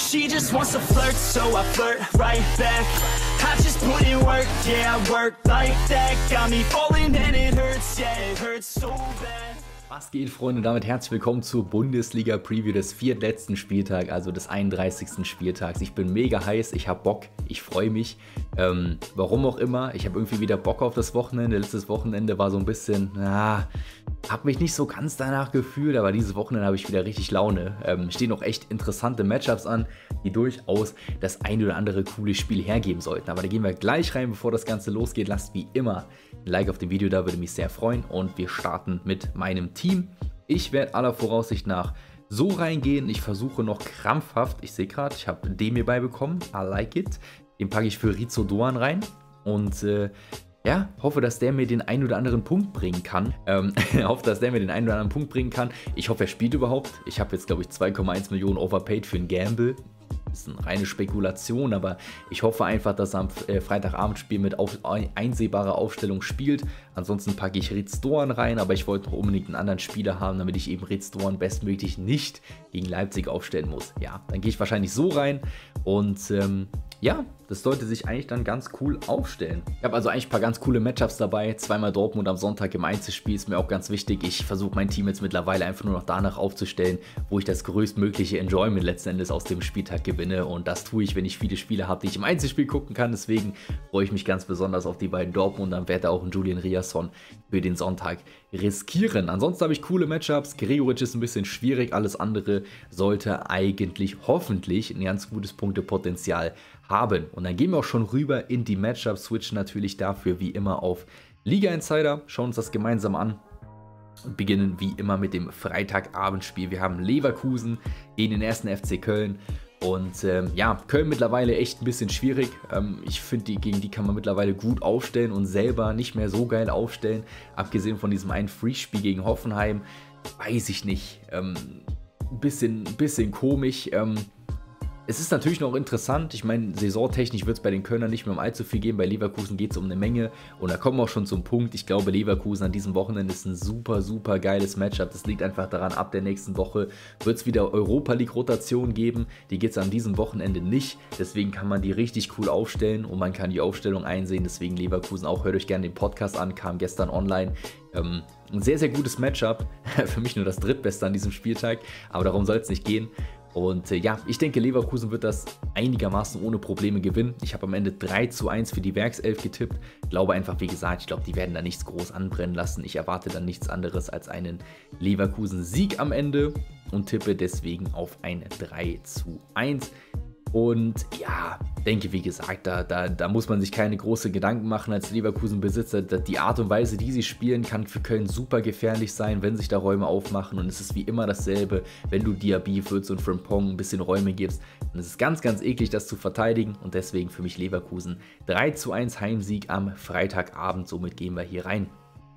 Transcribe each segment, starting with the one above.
She just wants to flirt, so I flirt right back. I just put in work, yeah, I work like that. Got me falling and it hurts, yeah, it hurts so bad. Was geht, Freunde? Damit herzlich willkommen zur Bundesliga-Preview des viertletzten Spieltags, also des 31. Spieltags. Ich bin mega heiß, ich habe Bock, ich freue mich. Warum auch immer, ich habe irgendwie wieder Bock auf das Wochenende. Letztes Wochenende war so ein bisschen, habe mich nicht so ganz danach gefühlt, aber dieses Wochenende habe ich wieder richtig Laune. Stehen noch echt interessante Matchups an, die durchaus das ein oder andere coole Spiel hergeben sollten. Aber da gehen wir gleich rein, bevor das Ganze losgeht. Lasst wie immer ein Like auf dem Video da, würde mich sehr freuen. Und wir starten mit meinem Team. Ich werde aller Voraussicht nach so reingehen. Ich versuche noch krampfhaft, ich sehe gerade, ich habe den mir beibekommen, I like it. Den packe ich für Rizzo Doan rein und ja, hoffe, dass der mir den einen oder anderen Punkt bringen kann. Ich hoffe, er spielt überhaupt. Ich habe jetzt, glaube ich, 2,1 Millionen overpaid für ein Gamble. Das ist eine reine Spekulation, aber ich hoffe einfach, dass er am Freitagabendspiel mit einsehbarer Aufstellung spielt. Ansonsten packe ich Ritz Doan rein, aber ich wollte noch unbedingt einen anderen Spieler haben, damit ich eben Ritz Doan bestmöglich nicht gegen Leipzig aufstellen muss. Ja, dann gehe ich wahrscheinlich so rein und ja, das sollte sich eigentlich dann ganz cool aufstellen. Ich habe also eigentlich ein paar ganz coole Matchups dabei. Zweimal Dortmund am Sonntag im Einzelspiel ist mir auch ganz wichtig. Ich versuche mein Team jetzt mittlerweile einfach nur noch danach aufzustellen, wo ich das größtmögliche Enjoyment letzten Endes aus dem Spieltag gewinne. Und das tue ich, wenn ich viele Spiele habe, die ich im Einzelspiel gucken kann. Deswegen freue ich mich ganz besonders auf die beiden Dortmund. Dann werde auch einen Julian Riasson für den Sonntag riskieren. Ansonsten habe ich coole Matchups. Gregoritsch ist ein bisschen schwierig. Alles andere sollte eigentlich hoffentlich ein ganz gutes Punktepotenzial haben. Und dann gehen wir auch schon rüber in die Matchups, switchen natürlich dafür wie immer auf Liga Insider, schauen uns das gemeinsam an und beginnen wie immer mit dem Freitagabendspiel. Wir haben Leverkusen gegen den 1. FC Köln und ja, Köln mittlerweile echt ein bisschen schwierig. Ich finde, gegen die kann man mittlerweile gut aufstellen und selber nicht mehr so geil aufstellen. Abgesehen von diesem einen Free-Spiel gegen Hoffenheim, weiß ich nicht. Bisschen komisch. Es ist natürlich noch interessant, ich meine, saisontechnisch wird es bei den Kölnern nicht mehr um allzu viel gehen, bei Leverkusen geht es um eine Menge und da kommen wir auch schon zum Punkt, ich glaube Leverkusen an diesem Wochenende ist ein super, super geiles Matchup, das liegt einfach daran, ab der nächsten Woche wird es wieder Europa League Rotation geben, die geht es an diesem Wochenende nicht, deswegen kann man die richtig cool aufstellen und man kann die Aufstellung einsehen, deswegen Leverkusen auch, hört euch gerne den Podcast an, kam gestern online. Ein sehr, sehr gutes Matchup, für mich nur das drittbeste an diesem Spieltag, aber darum soll es nicht gehen. Und ja, ich denke, Leverkusen wird das einigermaßen ohne Probleme gewinnen. Ich habe am Ende 3:1 für die Werkself getippt. Glaube einfach, wie gesagt, ich glaube, die werden da nichts groß anbrennen lassen. Ich erwarte dann nichts anderes als einen Leverkusen-Sieg am Ende und tippe deswegen auf ein 3:1. Und ja, denke, wie gesagt, da muss man sich keine großen Gedanken machen als Leverkusen-Besitzer. Die Art und Weise, die sie spielen, kann für Köln super gefährlich sein, wenn sich da Räume aufmachen. Und es ist wie immer dasselbe, wenn du Diaby, Würz und Frimpong ein bisschen Räume gibst. Und es ist ganz, ganz eklig, das zu verteidigen. Und deswegen für mich Leverkusen 3:1 Heimsieg am Freitagabend. Somit gehen wir hier rein.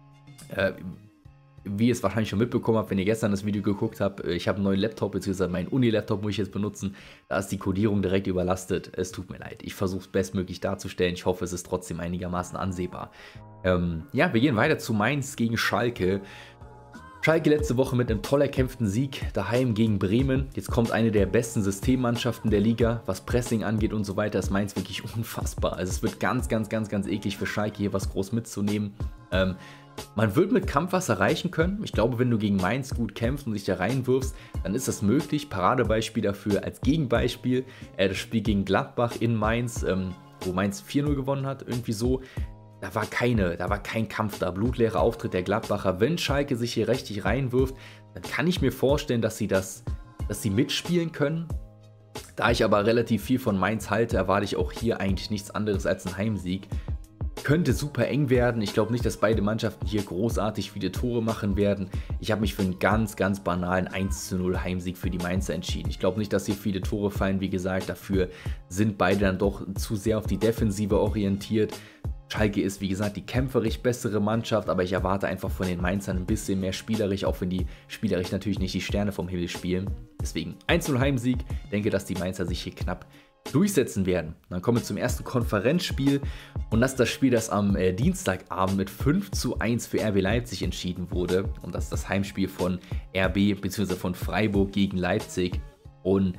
Wie ihr es wahrscheinlich schon mitbekommen habt, wenn ihr gestern das Video geguckt habt, ich habe einen neuen Laptop, beziehungsweise meinen Uni-Laptop muss ich jetzt benutzen. Da ist die Codierung direkt überlastet. Es tut mir leid. Ich versuche es bestmöglich darzustellen. Ich hoffe, es ist trotzdem einigermaßen ansehbar. Ja, wir gehen weiter zu Mainz gegen Schalke. Schalke letzte Woche mit einem toll erkämpften Sieg daheim gegen Bremen. Jetzt kommt eine der besten Systemmannschaften der Liga, was Pressing angeht und so weiter. Ist Mainz wirklich unfassbar. Also es wird ganz, ganz, ganz, ganz eklig für Schalke hier was groß mitzunehmen. Man wird mit Kampf was erreichen können. Ich glaube, wenn du gegen Mainz gut kämpfst und dich da reinwirfst, dann ist das möglich. Paradebeispiel dafür als Gegenbeispiel das Spiel gegen Gladbach in Mainz, wo Mainz 4:0 gewonnen hat, irgendwie so. Da war kein Kampf da, blutleerer Auftritt der Gladbacher. Wenn Schalke sich hier richtig reinwirft, dann kann ich mir vorstellen, dass sie mitspielen können. Da ich aber relativ viel von Mainz halte, erwarte ich auch hier eigentlich nichts anderes als einen Heimsieg. Könnte super eng werden. Ich glaube nicht, dass beide Mannschaften hier großartig viele Tore machen werden. Ich habe mich für einen ganz, ganz banalen 1:0 Heimsieg für die Mainzer entschieden. Ich glaube nicht, dass hier viele Tore fallen. Wie gesagt, dafür sind beide dann doch zu sehr auf die Defensive orientiert. Schalke ist, wie gesagt, die kämpferisch bessere Mannschaft, aber ich erwarte einfach von den Mainzern ein bisschen mehr spielerisch, auch wenn die spielerisch natürlich nicht die Sterne vom Himmel spielen. Deswegen 1:0 Heimsieg. Denke, dass die Mainzer sich hier knapp durchsetzen werden. Dann kommen wir zum ersten Konferenzspiel und das ist das Spiel, das am Dienstagabend mit 5:1 für RB Leipzig entschieden wurde und das ist das Heimspiel von RB bzw. von Freiburg gegen Leipzig und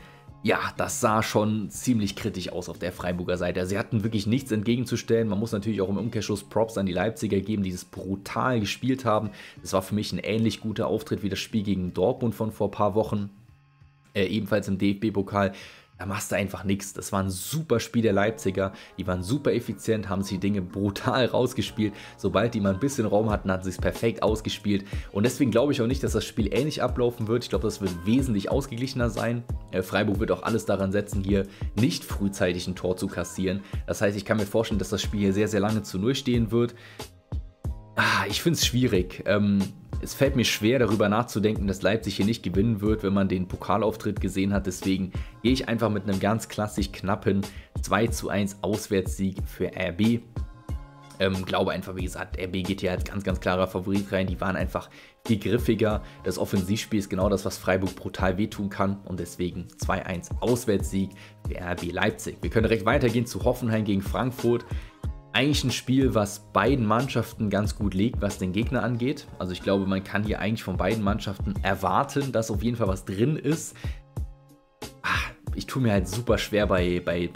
Ja, das sah schon ziemlich kritisch aus auf der Freiburger Seite. Also sie hatten wirklich nichts entgegenzustellen. Man muss natürlich auch im Umkehrschluss Props an die Leipziger geben, die es brutal gespielt haben. Das war für mich ein ähnlich guter Auftritt wie das Spiel gegen Dortmund von vor ein paar Wochen. Ebenfalls im DFB-Pokal. Da machst du einfach nichts. Das war ein super Spiel der Leipziger. Die waren super effizient, haben sich die Dinge brutal rausgespielt. Sobald die mal ein bisschen Raum hatten, hatten sie es perfekt ausgespielt. Und deswegen glaube ich auch nicht, dass das Spiel ähnlich ablaufen wird. Ich glaube, das wird wesentlich ausgeglichener sein. Freiburg wird auch alles daran setzen, hier nicht frühzeitig ein Tor zu kassieren. Das heißt, ich kann mir vorstellen, dass das Spiel hier sehr, sehr lange zu 0 stehen wird. Ich finde es schwierig. Es fällt mir schwer, darüber nachzudenken, dass Leipzig hier nicht gewinnen wird, wenn man den Pokalauftritt gesehen hat. Deswegen gehe ich einfach mit einem ganz klassisch knappen 2:1 Auswärtssieg für RB. Glaube einfach, wie gesagt, RB geht hier als ganz, ganz klarer Favorit rein. Die waren einfach viel griffiger. Das Offensivspiel ist genau das, was Freiburg brutal wehtun kann. Und deswegen 2:1 Auswärtssieg für RB Leipzig. Wir können direkt weitergehen zu Hoffenheim gegen Frankfurt. Eigentlich ein Spiel, was beiden Mannschaften ganz gut liegt, was den Gegner angeht. Also ich glaube, man kann hier eigentlich von beiden Mannschaften erwarten, dass auf jeden Fall was drin ist. Ich tue mir halt super schwer bei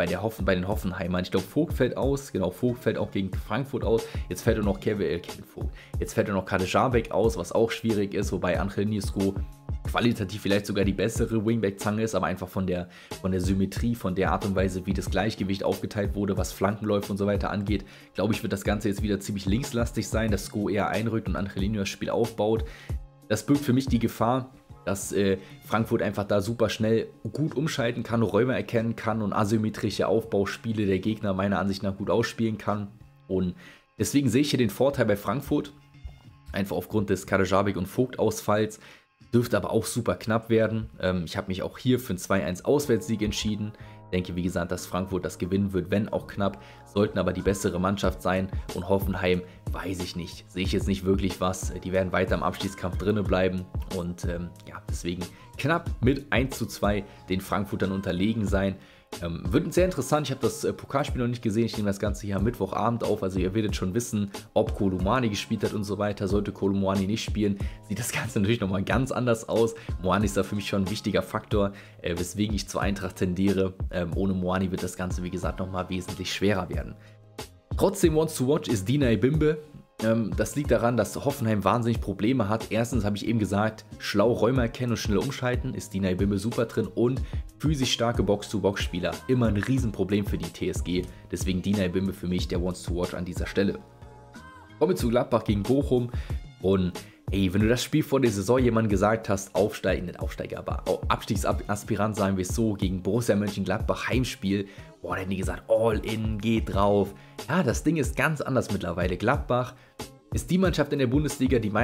den Hoffenheimern. Ich glaube, Vogt fällt aus. Genau, Vogt fällt auch gegen Frankfurt aus. Jetzt fällt auch noch Kevin Vogt. Jetzt fällt auch noch Kadežábek aus, was auch schwierig ist. Wobei Angel Niesko qualitativ vielleicht sogar die bessere Wingback-Zange ist, aber einfach von der Symmetrie, von der Art und Weise, wie das Gleichgewicht aufgeteilt wurde, was Flankenläufe und so weiter angeht, glaube ich, wird das Ganze jetzt wieder ziemlich linkslastig sein, dass Sko eher einrückt und Angelino das Spiel aufbaut. Das birgt für mich die Gefahr, dass Frankfurt einfach da super schnell gut umschalten kann, Räume erkennen kann und asymmetrische Aufbauspiele der Gegner meiner Ansicht nach gut ausspielen kann. Und deswegen sehe ich hier den Vorteil bei Frankfurt, einfach aufgrund des Kadežábek und Vogt-Ausfalls. Dürfte aber auch super knapp werden. Ich habe mich auch hier für einen 2:1 Auswärtssieg entschieden. Denke, wie gesagt, dass Frankfurt das gewinnen wird, wenn auch knapp. Sollten aber die bessere Mannschaft sein. Und Hoffenheim, weiß ich nicht. Sehe ich jetzt nicht wirklich was. Die werden weiter im Abstiegskampf drinne bleiben. Und ja, deswegen knapp mit 1:2 den Frankfurtern unterlegen sein. Wird sehr interessant. Ich habe das Pokalspiel noch nicht gesehen. Ich nehme das Ganze hier am Mittwochabend auf. Also ihr werdet schon wissen, ob Kolo Muani gespielt hat und so weiter. Sollte Kolo Muani nicht spielen, sieht das Ganze natürlich nochmal ganz anders aus. Muani ist da für mich schon ein wichtiger Faktor, weswegen ich zur Eintracht tendiere. Ohne Muani wird das Ganze, wie gesagt, nochmal wesentlich schwerer werden. Trotzdem Wants to Watch ist Dina Ebimbe. Das liegt daran, dass Hoffenheim wahnsinnig Probleme hat. Erstens habe ich eben gesagt, schlau Räume erkennen und schnell umschalten, ist Dina Ebimbe super drin und physisch starke Box-to-Box-Spieler. Immer ein Riesenproblem für die TSG. Deswegen Dina Ebimbe für mich der Wants to Watch an dieser Stelle. Kommen wir zu Gladbach gegen Bochum. Und ey, wenn du das Spiel vor der Saison jemandem gesagt hast, nicht Aufsteiger, aber Abstiegsaspirant, sagen wir es so, gegen Borussia Mönchengladbach Heimspiel, boah, da hätten die gesagt, all in, geht drauf. Ja, das Ding ist ganz anders mittlerweile. Gladbach ist die Mannschaft in der Bundesliga, die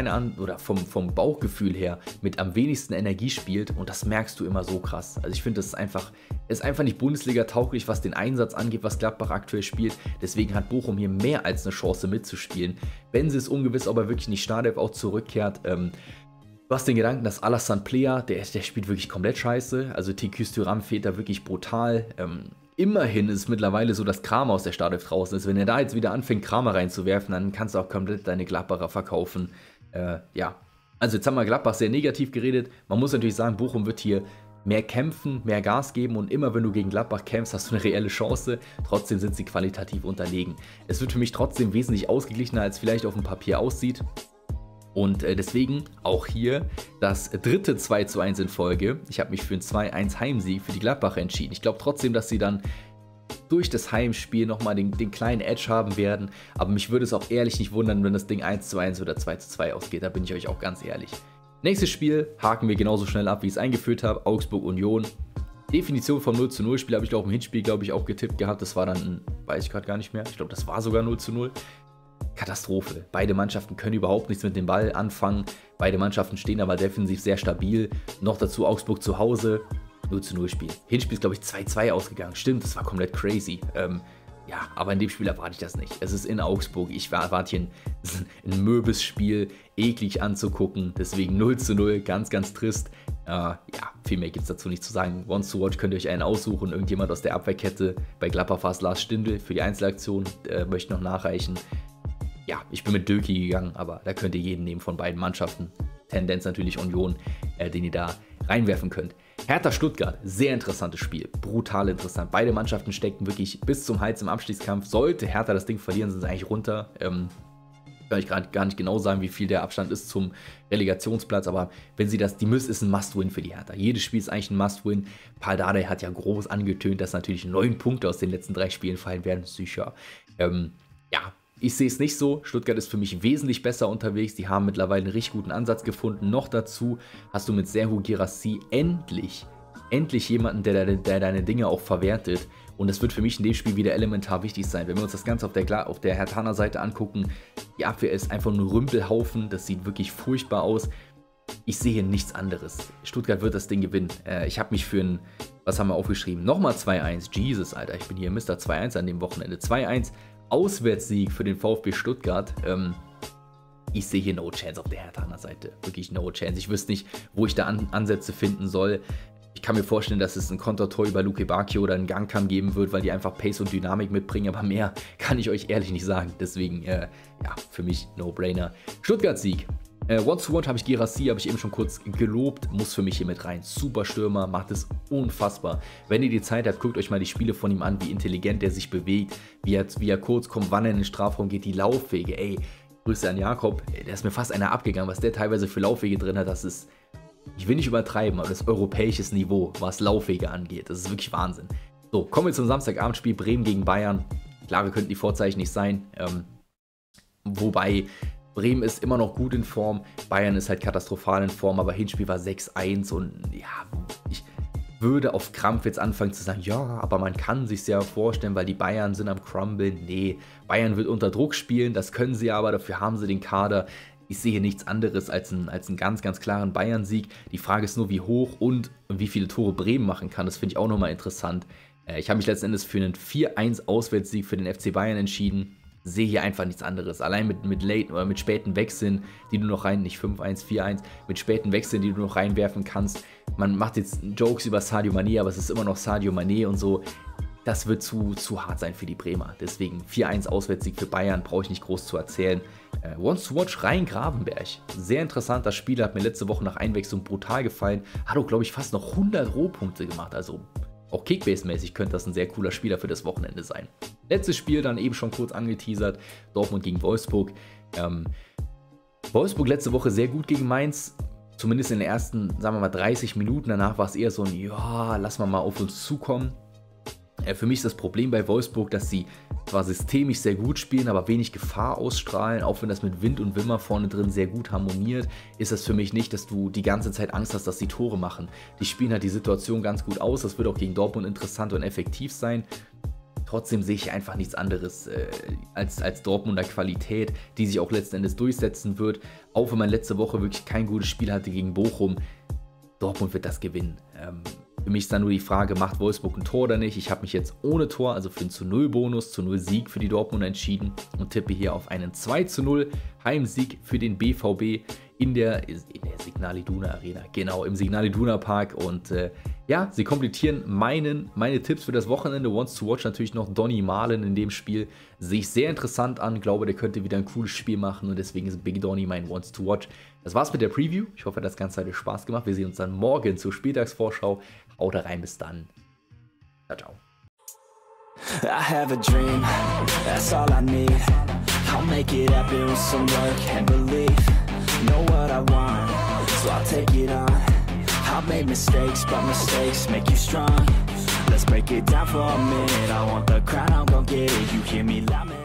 vom Bauchgefühl her mit am wenigsten Energie spielt und das merkst du immer so krass. Also ich finde, das ist einfach nicht Bundesliga-tauglich, was den Einsatz angeht, was Gladbach aktuell spielt. Deswegen hat Bochum hier mehr als eine Chance mitzuspielen. Benze ist ungewiss, ob er wirklich in die Startelf auch zurückkehrt. Du hast den Gedanken, dass Alassane Player, der spielt wirklich komplett scheiße. Also Ticus Thuram fehlt da wirklich brutal. Immerhin ist es mittlerweile so, dass Kramer aus der Startelf draußen ist. Wenn er da jetzt wieder anfängt, Kramer reinzuwerfen, dann kannst du auch komplett deine Gladbacher verkaufen. Ja, also jetzt haben wir Gladbach sehr negativ geredet. Man muss natürlich sagen, Bochum wird hier mehr kämpfen, mehr Gas geben und immer wenn du gegen Gladbach kämpfst, hast du eine reelle Chance. Trotzdem sind sie qualitativ unterlegen. Es wird für mich trotzdem wesentlich ausgeglichener, als vielleicht auf dem Papier aussieht. Und deswegen auch hier das dritte 2:1 in Folge. Ich habe mich für einen 2:1 Heimsieg für die Gladbacher entschieden. Ich glaube trotzdem, dass sie dann durch das Heimspiel nochmal den kleinen Edge haben werden. Aber mich würde es auch ehrlich nicht wundern, wenn das Ding 1:1 oder 2:2 ausgeht. Da bin ich euch auch ganz ehrlich. Nächstes Spiel haken wir genauso schnell ab, wie ich es eingeführt habe. Augsburg Union. Definition vom 0:0 Spiel habe ich auch im Hinspiel, auch getippt gehabt. Das war dann, weiß ich gerade gar nicht mehr. Ich glaube, das war sogar 0:0. Katastrophe. Beide Mannschaften können überhaupt nichts mit dem Ball anfangen. Beide Mannschaften stehen aber defensiv sehr stabil. Noch dazu Augsburg zu Hause. 0:0 Spiel. Hinspiel ist, glaube ich, 2:2 ausgegangen. Stimmt, das war komplett crazy. Ja, aber in dem Spiel erwarte ich das nicht. Es ist in Augsburg. Ich erwarte hier ein möbes Spiel, eklig anzugucken. Deswegen 0:0, ganz, ganz trist. Ja, viel mehr gibt es dazu nicht zu sagen. Wants to Watch könnt ihr euch einen aussuchen. Irgendjemand aus der Abwehrkette. Bei Gladbach war es Lars Stindl für die Einzelaktion. Möchte noch nachreichen. Ja, ich bin mit Döki gegangen, aber da könnt ihr jeden nehmen von beiden Mannschaften. Tendenz natürlich Union, den ihr da reinwerfen könnt. Hertha Stuttgart, sehr interessantes Spiel, brutal interessant. Beide Mannschaften stecken wirklich bis zum Hals im Abstiegskampf. Sollte Hertha das Ding verlieren, sind sie eigentlich runter. Kann ich gar nicht genau sagen, wie viel der Abstand ist zum Relegationsplatz, aber wenn sie das, ist ein Must-Win für die Hertha. Jedes Spiel ist eigentlich ein Must-Win. Pardadei hat ja groß angetönt, dass natürlich 9 Punkte aus den letzten 3 Spielen fallen werden, sicher. Ja, ich sehe es nicht so. Stuttgart ist für mich wesentlich besser unterwegs. Die haben mittlerweile einen richtig guten Ansatz gefunden. Noch dazu hast du mit Serhou Guirassy endlich jemanden, der deine Dinge auch verwertet. Und das wird für mich in dem Spiel wieder elementar wichtig sein. Wenn wir uns das Ganze auf der Herthaner Seite angucken, die Abwehr ist einfach nur Rümpelhaufen. Das sieht wirklich furchtbar aus. Ich sehe hier nichts anderes. Stuttgart wird das Ding gewinnen. Ich habe mich für was haben wir aufgeschrieben? Nochmal 2-1. Jesus, Alter, ich bin hier Mr. 2-1 an dem Wochenende. 2-1. Auswärtssieg für den VfB Stuttgart. Ich sehe hier no chance auf der Herthaner Seite. Wirklich no chance. Ich wüsste nicht, wo ich da Ansätze finden soll. Ich kann mir vorstellen, dass es ein Kontertor über Luke Bacchio oder einen Gangkamm geben wird, weil die einfach Pace und Dynamik mitbringen, aber mehr kann ich euch ehrlich nicht sagen. Deswegen, ja, für mich No-Brainer. Stuttgart-Sieg. One-to-One habe ich Guirassy, habe ich eben schon kurz gelobt, muss für mich hier mit rein. Super Stürmer, macht es unfassbar. Wenn ihr die Zeit habt, guckt euch mal die Spiele von ihm an, wie intelligent er sich bewegt, wie er kurz kommt, wann er in den Strafraum geht, die Laufwege. Ey, Grüße an Jakob, der ist mir fast einer abgegangen, was der teilweise für Laufwege drin hat, das ist... Ich will nicht übertreiben, aber das europäisches Niveau, was Laufwege angeht, das ist wirklich Wahnsinn. So, kommen wir zum Samstagabendspiel Bremen gegen Bayern. Klar, wir könnten die Vorzeichen nicht sein, wobei Bremen ist immer noch gut in Form, Bayern ist halt katastrophal in Form, aber Hinspiel war 6-1 und ja, ich würde auf Krampf jetzt anfangen zu sagen, ja, aber man kann sich ja vorstellen, weil die Bayern sind am Crumblen. Nee, Bayern wird unter Druck spielen, das können sie aber, dafür haben sie den Kader. Ich sehe hier nichts anderes als einen ganz, ganz klaren Bayern-Sieg. Die Frage ist nur, wie hoch und wie viele Tore Bremen machen kann. Das finde ich auch nochmal interessant. Ich habe mich letzten Endes für einen 4-1 Auswärtssieg für den FC Bayern entschieden. Sehe hier einfach nichts anderes. Allein mit Late oder mit späten Wechseln, die du noch nicht 5-1, 4-1, mit späten Wechseln, die du noch reinwerfen kannst. Man macht jetzt Jokes über Sadio Mané, aber es ist immer noch Sadio Mané und so. Das wird zu hart sein für die Bremer. Deswegen 4-1 Auswärtssieg für Bayern, brauche ich nicht groß zu erzählen. Once to Watch Rhein-Gravenberg. Sehr interessant, das Spiel hat mir letzte Woche nach Einwechslung brutal gefallen. Hat auch, glaube ich, fast noch 100 Rohpunkte gemacht. Also auch Kickbase-mäßig könnte das ein sehr cooler Spieler für das Wochenende sein. Letztes Spiel dann eben schon kurz angeteasert. Dortmund gegen Wolfsburg. Wolfsburg letzte Woche sehr gut gegen Mainz. Zumindest in den ersten, sagen wir mal, 30 Minuten. Danach war es eher so ein, ja, lass mal auf uns zukommen. Für mich ist das Problem bei Wolfsburg, dass sie zwar systemisch sehr gut spielen, aber wenig Gefahr ausstrahlen. Auch wenn das mit Wind und Wimmer vorne drin sehr gut harmoniert, ist das für mich nicht, dass du die ganze Zeit Angst hast, dass sie Tore machen. Die spielen halt die Situation ganz gut aus. Das wird auch gegen Dortmund interessant und effektiv sein. Trotzdem sehe ich einfach nichts anderes als Dortmunder Qualität, die sich auch letzten Endes durchsetzen wird. Auch wenn man letzte Woche wirklich kein gutes Spiel hatte gegen Bochum. Dortmund wird das gewinnen. Für mich ist dann nur die Frage, macht Wolfsburg ein Tor oder nicht? Ich habe mich jetzt ohne Tor, also für einen zu-0-Bonus, zu-0-Sieg für die Dortmunder entschieden und tippe hier auf einen 2-0 Heimsieg für den BVB in der Signal Iduna Arena. Genau, im Signal Iduna Park. Und ja, sie komplettieren meine Tipps für das Wochenende. Once to Watch natürlich noch Donny Malen in dem Spiel. Sehe ich sehr interessant an. Glaube, der könnte wieder ein cooles Spiel machen und deswegen ist Big Donny mein Once to Watch. Das war's mit der Preview. Ich hoffe, das Ganze hat euch Spaß gemacht. Wir sehen uns dann morgen zur Spieltagsvorschau. Haut rein, bis dann. Ciao, ciao. I have a dream, that's all I need. I'll make it happen with some work and belief. Know what I want, so I'll take it on. I've made mistakes, but mistakes make you strong. Let's break it down for a minute. I want the crown, I'm gon' get it. You hear me loud, man.